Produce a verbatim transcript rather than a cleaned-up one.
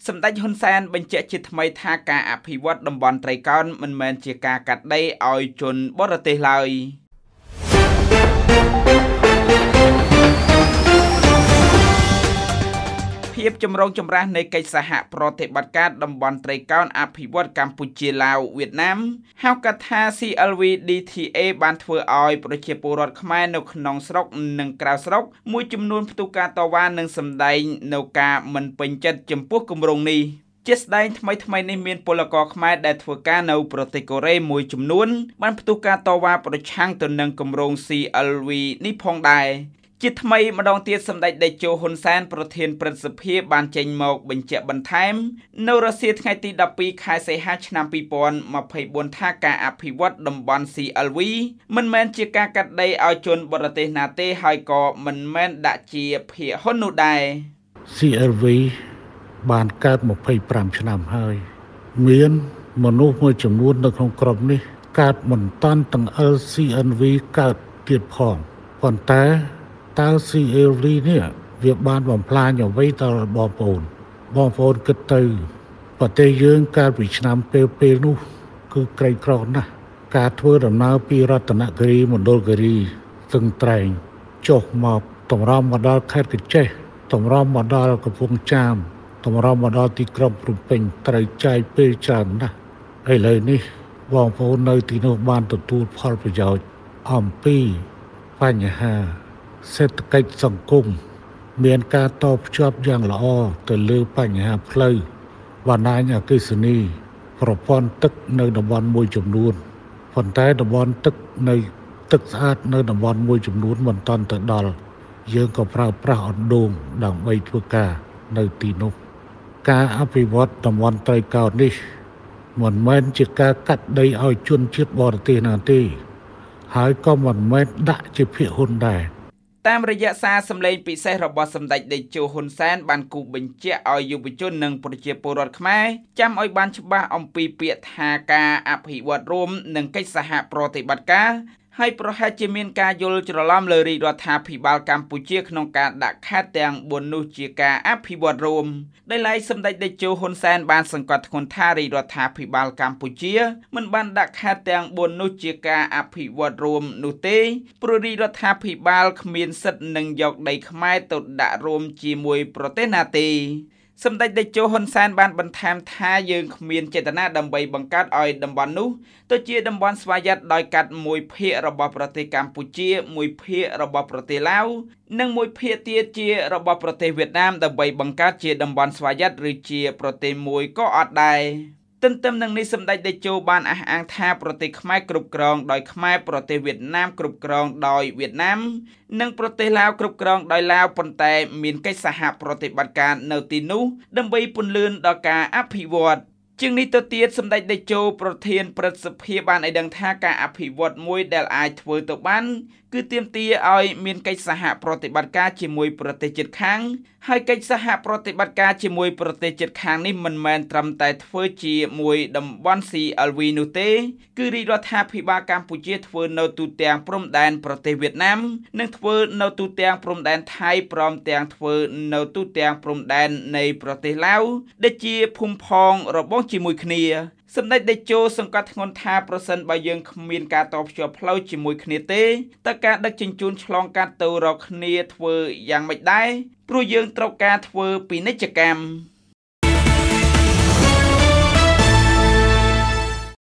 សម្ដេចហ៊ុនសែនបញ្ជាក់ជាថ្មីថាការអភិវឌ្ឍតំបន់ត្រីកោណមិនមែនជាការកាត់ដីឲ្យជនបរទេសឡើយភាពចម្រូងចម្រាសនៃកិច្ចសហប្រតិបត្តិការតំបន់ត្រីកោណអភិវឌ្ឍកម្ពុជាឡាវវៀតណាមហៅកាត់ថា C L V D T A បានធ្វើឲ្យប្រជាពលរដ្ឋខ្មែរនៅក្នុងស្រុកនិងក្រៅស្រុកមួយចំនួនផ្ទុះការតវ៉ានិងសម្ដែងនៅការមិនពេញចិត្តចំពោះគម្រោងនេះជាស្ដែងថ្មីថ្មីនេះមានពលករខ្មែរដែលធ្វើការនៅប្រទេសកូរ៉េមួយចំនួនបានផ្ទុះការតវ៉ាប្រឆាំងទៅនឹងគម្រោង C L V នេះផងដែរជាថ្មីម្ដងទៀតសម្ដេចតេជោហ៊ុនសែនប្រធានព្រឹទ្ធសភាបានចេញមកបញ្ជាក់បន្ថែមនៅរសៀលថ្ងៃទីដប់ពីរខែសីហាឆ្នាំពីរពាន់ម្ភៃបួនថាការអភិវឌ្ឍតំបន់ C L V មិនមែនជាការកាត់ដីឲ្យជនបរទេសណាទេហើយក៏មិនមែនដាក់ជាភាគហ៊ុននោះដែរ C L V បានកើតម្ភៃប្រាំឆ្នាំហើយមានមនុស្សមួយចំនួននៅក្នុងក្រុមនេះកើតមិនតាន់ទាំង L C N V កើតទៀតផងប៉ុន្តែតើ C L V នេះវាបានបំផ្លាញអ្វីដល់បងប្អូនបងប្អូនគិតទៅប្រទេសយើងកាលពីឆ្នាំពេលពេលនោះគឺក្រីក្រណាស់ការធ្វើដំណើរពីរតនគិរីមណ្ឌលគិរីស្ទឹងត្រែងចុះមកតម្រង់មកដល់ខេត្តកញ្ចេះតម្រង់មកដល់កំពង់ចាមតម្រង់មកដល់ទីក្រុងភ្នំពេញត្រូវចាយពេលច្រើនណាស់ឥឡូវនេះបងប្អូននៅទីនោះបានទទួលផលប្រយោជន៍អំពីបញ្ហាសេដ្ឋកិច្ចសង្គមមានការតភ្ជាប់យ៉ាងល្អទៅលើបញ្ហាផ្លូវបណ្ដាញអគ្គិសនីប្រព័ន្ធទឹកនៅតំបន់មួយចំនួនប៉ុន្តែតំបន់ទឹកនៅទឹកស្អាតនៅតំបន់មួយចំនួនមិនទាន់ទៅដល់យើងក៏ប្រើប្រាស់អណ្ដូងដើម្បីធ្វើការនៅទីនោះការអភិវឌ្ឍតំបន់ត្រីកោណនេះមិនមែនជាការកាត់ដីឲ្យជនជាតិបរទេសណាទេហើយក៏មិនមែនដាក់ជាភាគហ៊ុនដែរតាមរយៈសារសម្លេងពិសេសរបស់សម្ដេចតេជោហ៊ុនសែនបានគូបញ្ជាក់ឲ្យយុវជននិងប្រជាពលរដ្ឋខ្មែរចាំឲ្យបានច្បាស់អំពីពាក្យថាការអភិវឌ្ឍរួមនិងកិច្ចសហប្រតិបត្តិការហើយប្រហែលជាមានការយល់ច្រឡំលើរាជរដ្ឋាភិបាលកម្ពុជាក្នុងការដាក់ខេត្តទាំងបួននោះជាការអភិវឌ្ឍរួមដោយឡែកសម្ដេចតេជោហ៊ុនសែនបានសង្កត់ធ្ងន់ថារាជរដ្ឋាភិបាលកម្ពុជាមិនបានដាក់ខេត្តទាំងបួននោះជាការអភិវឌ្ឍរួមនោះទេព្រោះរាជរដ្ឋាភិបាលគ្មានសិទ្ធិនឹងយកដីខ្មែរទៅដាក់រួមជាមួយប្រទេសណាទេសម្ដេចតេជោហ៊ុនសែនបានបន្ថែមថាយើងគ្មានចេតនាដើម្បីបង្កើតឲ្យតំបន់នោះទៅជាតំបន់ស្វយ័តដោយកាត់មួយភាគរបស់ប្រទេសកម្ពុជាមួយភាគរបស់ប្រទេសឡាវនិងមួយភាគទៀតជារបស់ប្រទេសវៀតណាមដើម្បីបង្កើតជាតំបន់ស្វយ័តឬជាប្រទេសមួយក៏អត់ដែរទន្ទឹមនឹងនេះសម្ដេចតេជោបានអះអាងថាប្រទេសខ្មែរគ្រប់គ្រងដោយខ្មែរប្រទេសវៀតណាមគ្រប់គ្រងដោយវៀតណាមនិងប្រទេសឡាវគ្រប់គ្រងដោយឡាវប៉ុន្តែមានកិច្ចសហប្រតិបត្តិការនៅទីនោះដើម្បីពន្លឿនដល់ការអភិវឌ្ឍជាងនេះទៅទៀតសម្ដេចតេជោប្រធានព្រឹទ្ធសភាបានឲ្យដឹងថាការអភិវឌ្ឍមួយដែលអាចធ្វើទៅបានគឺទាមទារឲ្យមានកិច្ចសហប្រតិបត្តិការជាមួយប្រទេសជិតខាងហើយកិច្ចសហប្រតិបត្តិការជាមួយប្រទេសជិតខាងនេះមិនមែនត្រឹមតែធ្វើជាមួយតំបន់ C L V នោះទេគឺរាជរដ្ឋាភិបាលកម្ពុជាធ្វើនៅទូទាំងព្រំដែនប្រទេសវៀតណាមនិងធ្វើនៅទូទាំងព្រំដែនថៃព្រមទាំងធ្វើនៅទូទាំងព្រំដែននៃប្រទេសឡាវដែលជាភូមិផងរបងជាមួយគ្នាសម្ដេចតេជោសង្កត់ធ្ងន់ថាប្រសិនបើយើងគ្មានការតភ្ជាប់ផ្លូវជាមួយគ្នាទេតើការដឹកជញ្ជូនឆ្លងកាត់ទៅរកគ្នាធ្វើយ៉ាងម៉េចដែរព្រោះយើងត្រូវការធ្វើពាណិជ្ជកម្ម